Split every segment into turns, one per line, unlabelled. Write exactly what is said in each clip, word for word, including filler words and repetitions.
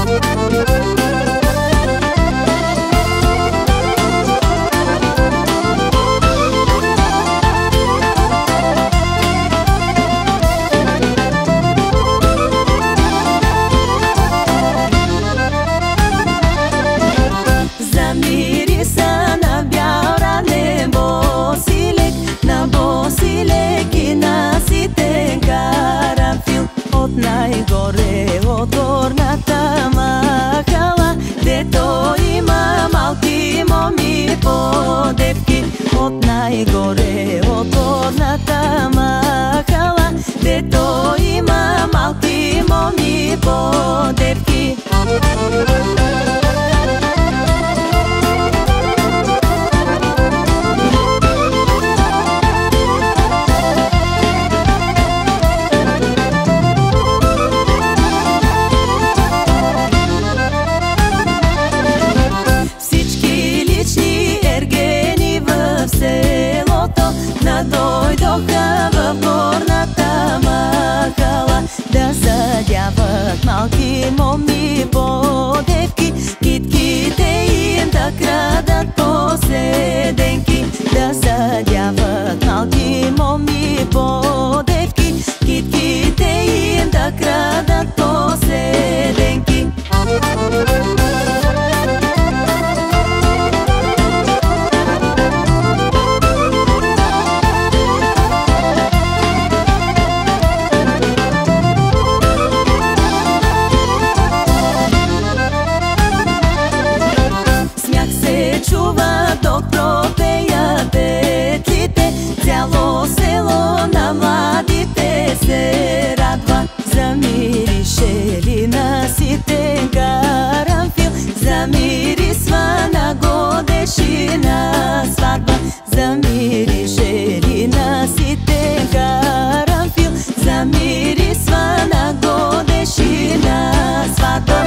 Най-горе от горната махала, дето има малки моми подевки. От най-горе от горната махала, дето има малки моми подевки. Дойдоха в горната махала да съдяват малки моми подевки. Китките им да крадат поседенки, да съдяват малки моми подевки. Китките им да крадат поседенки. Док пропеят петлите, цяло село на младите се радва. Замирише ли на ситен карамфил, замирисва на годишна сватба. Замирише ли на ситен карамфил, замирисва на годишна сватба.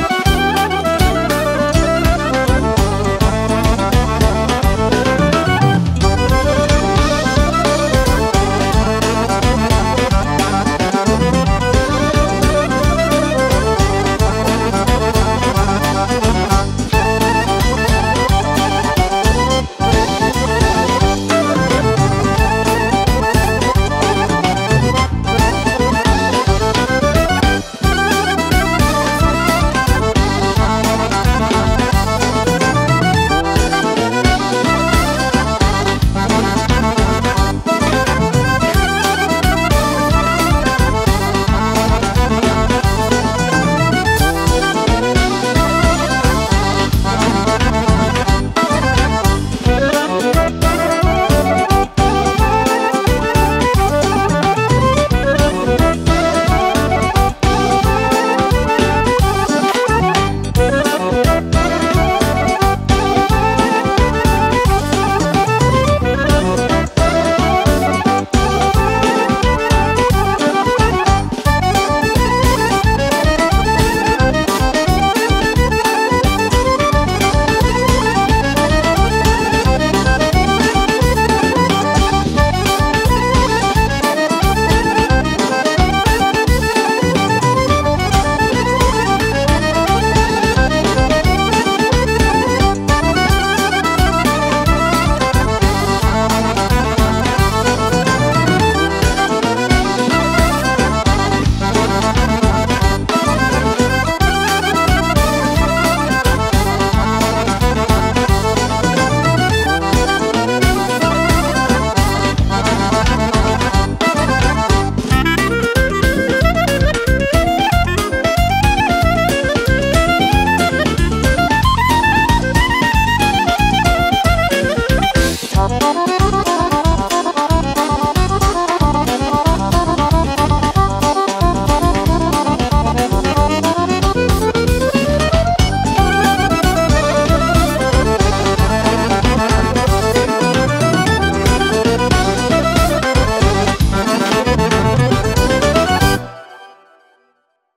Thank you.